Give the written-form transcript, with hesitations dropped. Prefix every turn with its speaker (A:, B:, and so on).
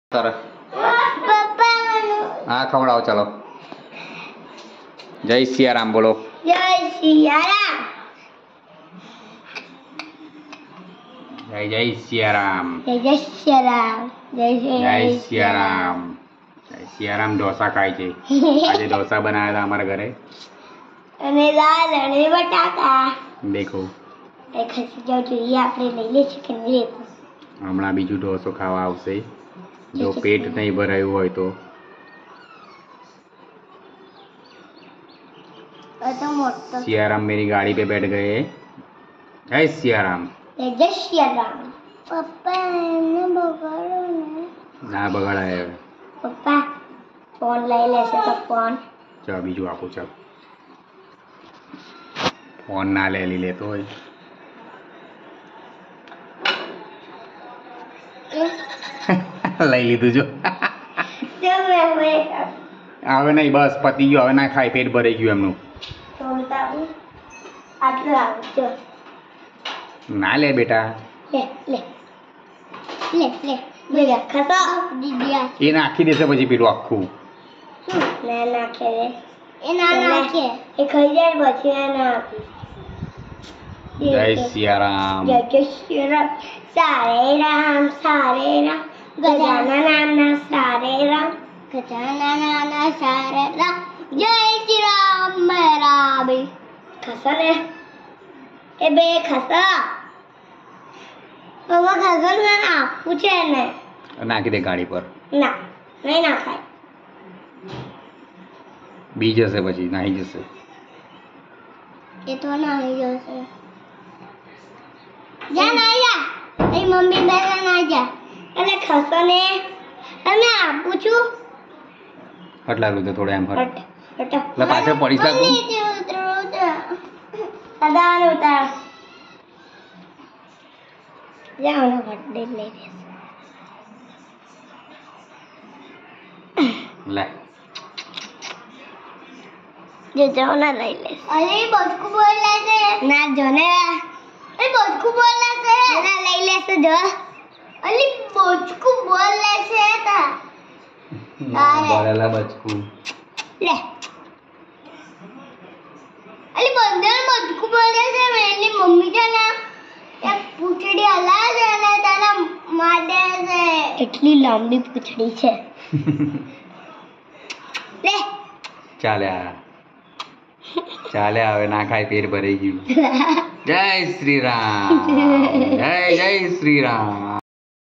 A: તારે હા ખવડાવો ચાલો. જય સિયારામ બોલો.
B: જય સિયારામ.
A: જય સિયારામ.
B: જય સિયારામ.
A: જય સિયારામ. જય સિયારામ. ઢોસા ખાય છે. આજે ઢોસા બનાવ્યા હતા અમારા ઘરે
B: અને દાળ અને બટાકા.
A: દેખો
B: ખસી જાવ જોઈએ આપણે લઈ લેશું કે નહીં લેવું.
A: હમણાં બીજું ઢોસો ખાવા આવશે જો પેટ નહીં ભરાયું હોય તો.
B: तो मोटो
A: सियाराम मेरी गाड़ी पे बैठ गए. जय सियाराम.
B: जय सियाराम. पप्पा ने बगाड़ो ने
A: ना बगाड़ा है.
B: पप्पा फोन લઈ લેશે તો ફોન
A: ચાલ બીજું આપો ચાલ. ફોન ના લઈ લેતો હોય લઈ લીધું જો હવે નહીં બસ પતી ગયો હવે ના ખાય પેટ ભરાઈ ગયું એમનું.
B: આટલું આવજો
A: ના લે બેટા
B: લે લે લે લે બેટા ખાતો દીદિયા
A: એ નાખી દેશે પછી પેલું આખું
B: ના નાખે રે એ ના નાખે એ ખાઈ જાય પછી આ ના આપી.
A: જય સિયારામ.
B: જય સિયારામ. સારે રામ ગજાનના નાના સારે રામ ગજાનના નાના સારે રામ જય શ્રી રામ મેરા બે ખસો ને એ બે ખસો બાબા ખસો ને ના પૂછે ને
A: નાખી દે ગાડી પર.
B: ના નહીં નાખાય
A: બી જશે પછી નાહી જશે.
B: એ તો નાહી જશે જા ના જા એ મમ્મી બેલા ના જા અને ખસો ને અને આપું છું
A: હટલા રૂ થોડે એમ હટ
B: હટ
A: એટલે પાછળ પડીશ લાગુ.
B: અદાન ઉતાર જાઓ ને હટ દે લઈ
A: લે
B: જે જાઓ ના લઈ લે. અરે બચકુ બોલે છે ના જો ને એ બચકુ બોલે છે ના લઈ લેશે જો અલી બચકુ બોલે છે તા
A: બોલેલા બચકું
B: લે અલી બંદર બચકુ બોલે છે મેની મમ્મી છે ને એક પૂંછડી હલા છે ને તને મારે છે એટલી લાંબી પૂંછડી છે લે
A: ચાલે હવે ના ખાય પેટ ભરાઈ ગયું. જય શ્રી રામ. જય શ્રી રામ.